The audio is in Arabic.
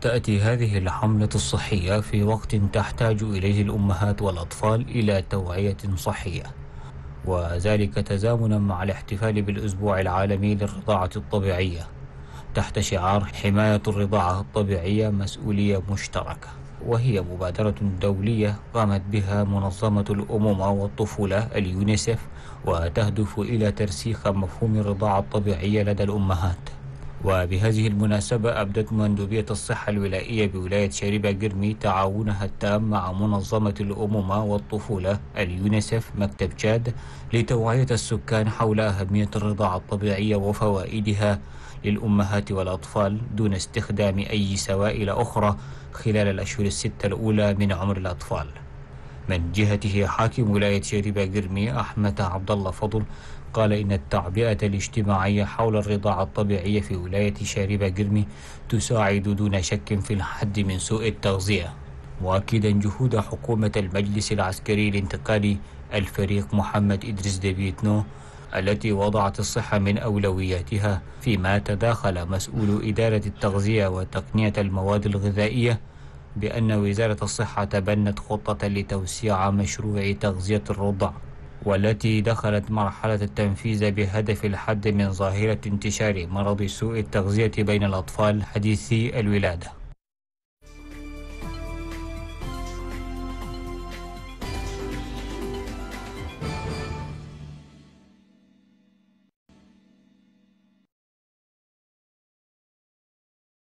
تأتي هذه الحملة الصحية في وقت تحتاج إليه الأمهات والأطفال إلى توعية صحية، وذلك تزامنا مع الاحتفال بالأسبوع العالمي للرضاعة الطبيعية تحت شعار حماية الرضاعة الطبيعية مسؤولية مشتركة. وهي مبادرة دولية قامت بها منظمة الأمومة والطفولة اليونيسف، وتهدف إلى ترسيخ مفهوم الرضاعة الطبيعية لدى الأمهات. وبهذه المناسبة أبدت مندوبية الصحة الولائية بولاية شريبة قرمي تعاونها التام مع منظمة الأمومة والطفولة اليونيسف مكتب تشاد لتوعية السكان حول أهمية الرضاعة الطبيعية وفوائدها للأمهات والأطفال دون استخدام أي سوائل أخرى خلال الأشهر الستة الأولى من عمر الأطفال. من جهته حاكم ولاية شريبة قرمي أحمد عبد الله فضل قال إن التعبئة الاجتماعية حول الرضاعة الطبيعية في ولاية شريبة قرمي تساعد دون شك في الحد من سوء التغذية، مؤكدا جهود حكومة المجلس العسكري الانتقالي الفريق محمد إدريس ديبيتنو التي وضعت الصحة من أولوياتها، فيما تداخل مسؤول إدارة التغذية وتقنية المواد الغذائية بأن وزارة الصحة تبنت خطة لتوسيع مشروع تغذية الرضع، والتي دخلت مرحلة التنفيذ بهدف الحد من ظاهرة انتشار مرض سوء التغذية بين الأطفال حديثي الولادة.